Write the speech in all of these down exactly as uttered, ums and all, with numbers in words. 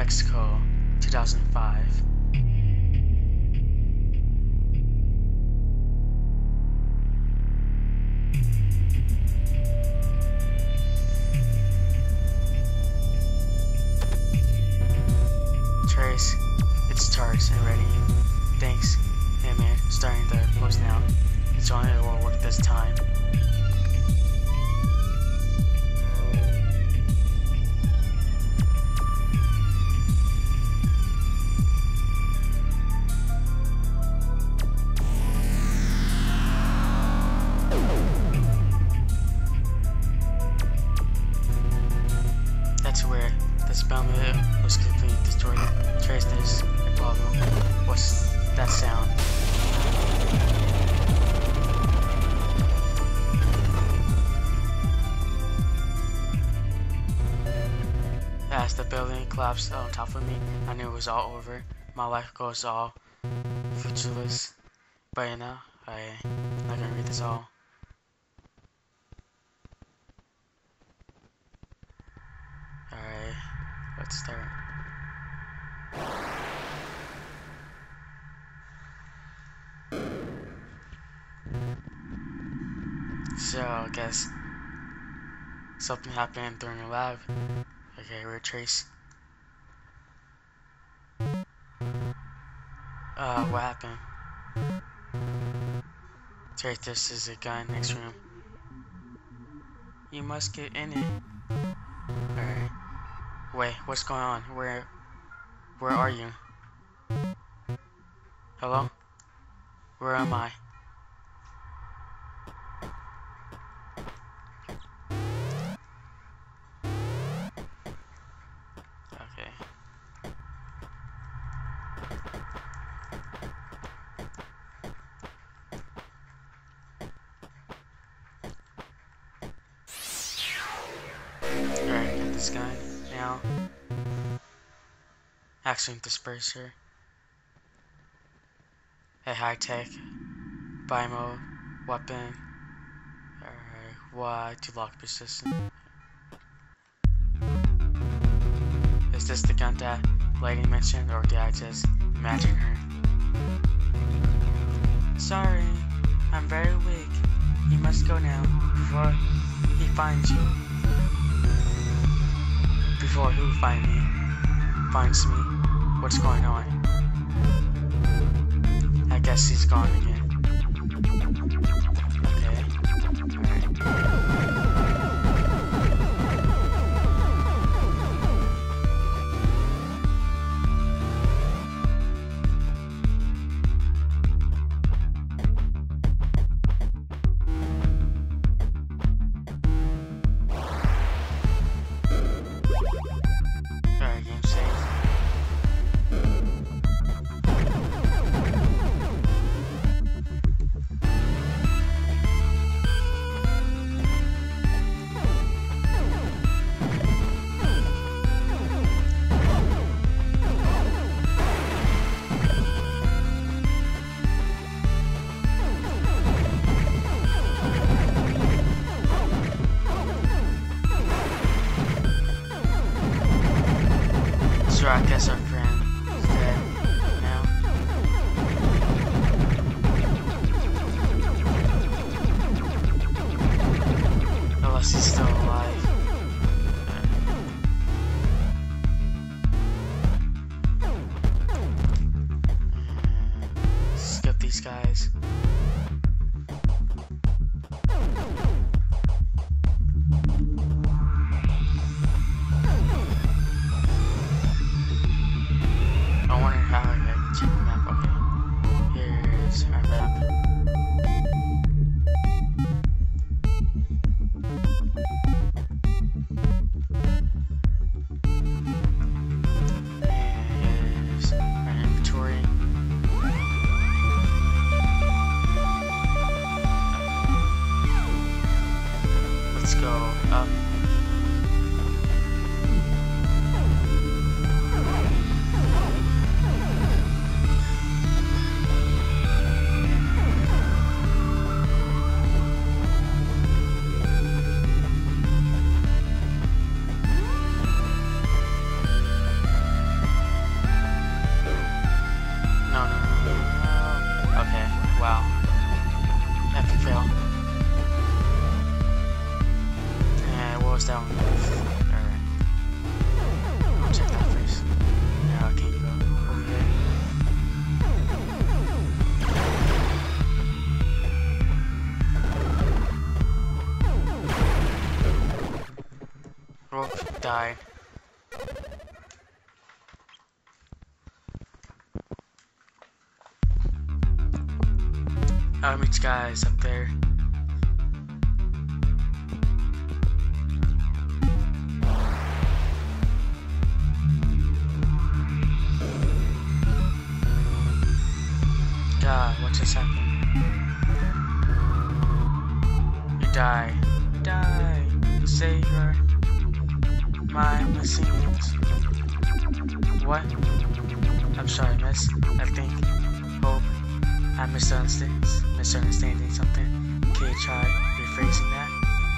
Mexico, two thousand five. Trace, it's charged and ready. Thanks. Hey man, starting the post now. It's only it will work this time. That's where the spell was completely distorted. Trace this a problem. What's that sound? As the building collapsed on top of me, I knew it was all over. My life goes all futureless. But you know, I'm not gonna read this all. Alright, let's start. So, I guess something happened during the lab. Okay, we're Trace. Uh, what happened? Trace, this is a gun next room. You must get in it. Alright. Wait, what's going on? Where, where are you? Hello? Where am I? Okay. Alright, get this guy now. Action disperser. A high-tech bimo weapon. Alright, why to lock persistent? Is this the gun that Lady mentioned, or did I just imagine her? Sorry, I'm very weak. You must go now before he finds you. Before who find me? Finds me. What's going on? I guess he's gone again. Okay. Alright. Alright, game saved. So I guess our friend is dead now. Unless he's still alive. Uh, skip these guys. I wonder how I can check the map. Okay, here's our map. And here's our inventory. Let's go up. Werewolf died. I'll meet you guys up there. God, what just happened? You die. You die. Savior. My machines. What? I'm sorry, miss. I think. Hope. I'm misunderstanding, misunderstanding something. Can you try rephrasing that?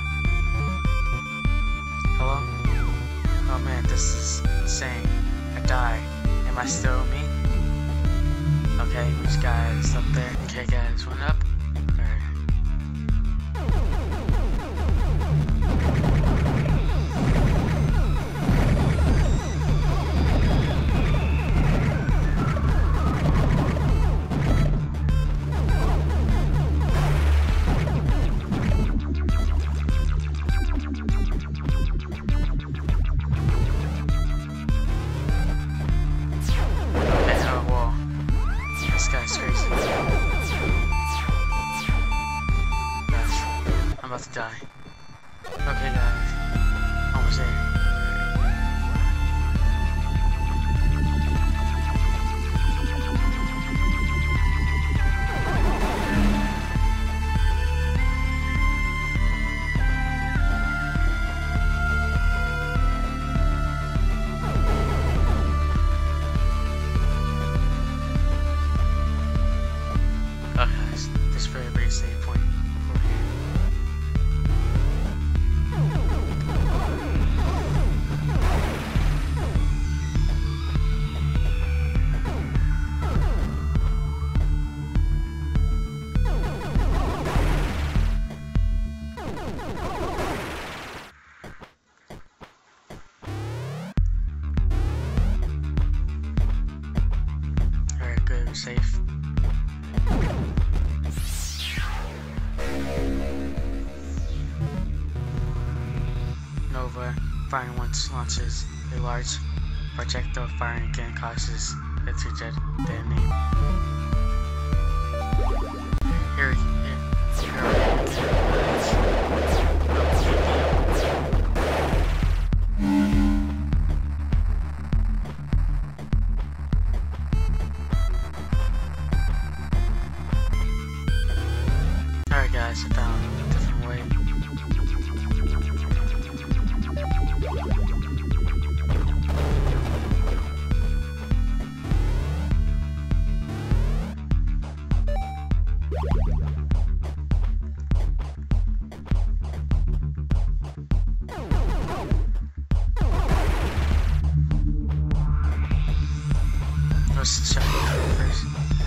Hello? Oh man, this is insane. I died. Am I still me? Okay, which guys up there? Okay guys, one up. I'm about to die. Okay guys, almost there. Okay guys, this is very very safe point. Alright, good, we're safe. Nova firing once launches a large projectile, firing again causes it to jet detonate. Here, here, here. Alright guys, I found a different way. Let's check it first.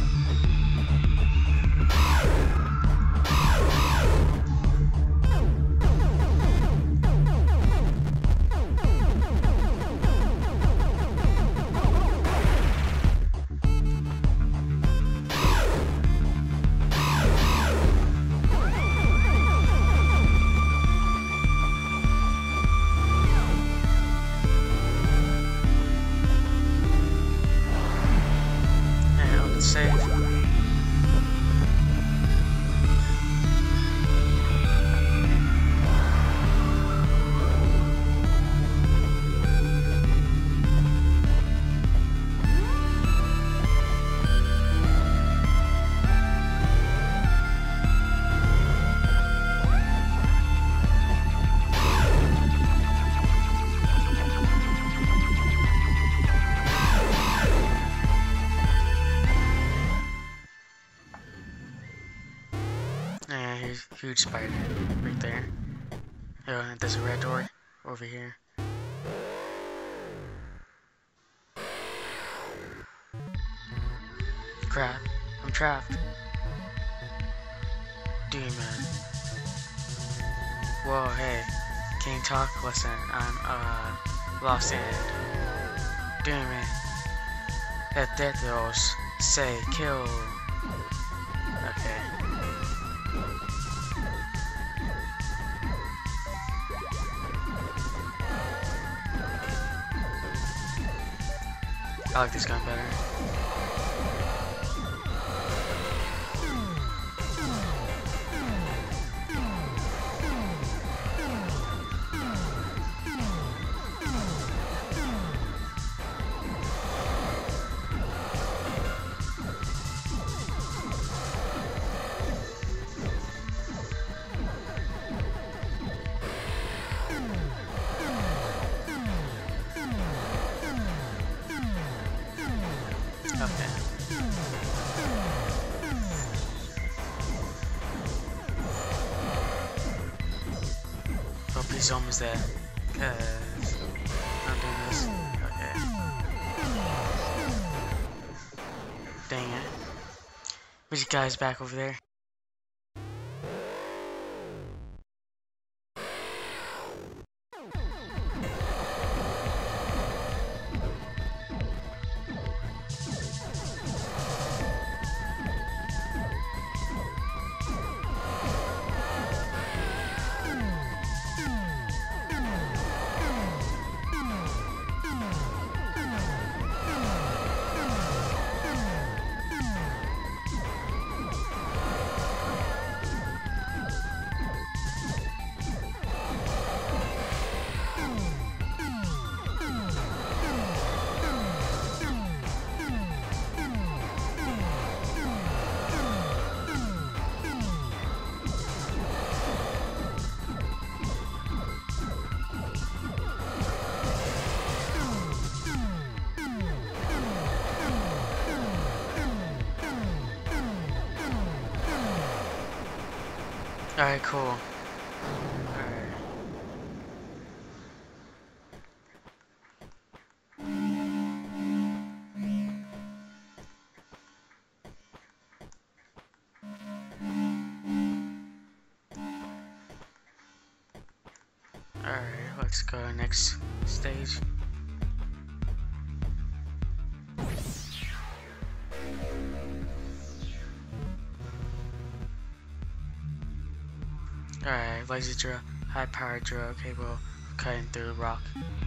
Save. Yeah, here's a huge spider right there. Oh, and there's a red door over here. Crap, I'm trapped. Demon. Whoa, hey. Can you talk? Listen, I'm, uh, lost in Demon. Let Deathos say kill. Okay. I like this gun better. Okay. Hope he's almost there. Cause I'm doing this. Okay. Dang it. Which guy's back over there? Alright, cool. Alright. Alright, let's go next stage. Alright, laser drill, high power drill cable cutting through rock.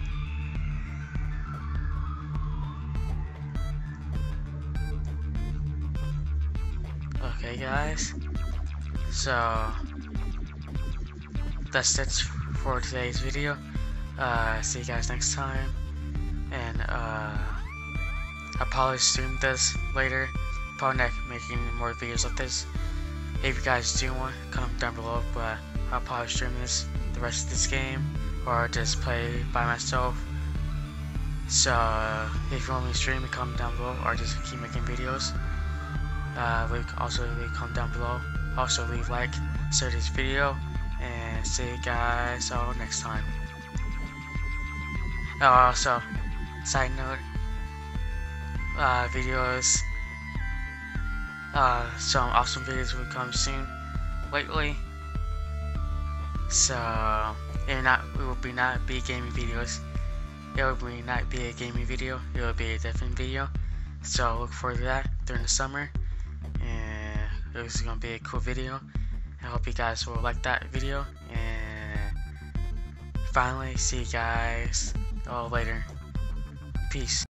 Okay guys, so that's it for today's video. Uh, see you guys next time, and uh, I'll probably stream this later, probably not making more videos of this. If you guys do want, comment down below, but I'll probably stream this, the rest of this game, or just play by myself. So, uh, if you want me to stream it, comment down below, or just keep making videos. Uh, leave, also leave a comment down below. Also leave like, share this video, and see you guys all next time. Oh, also, side note, uh, videos. Uh, some awesome videos will come soon lately, so it will not it will be not be gaming videos. It will be not be a gaming video. It will be a different video. So look forward to that during the summer, and it was gonna be a cool video. I hope you guys will like that video, and finally see you guys all later. Peace.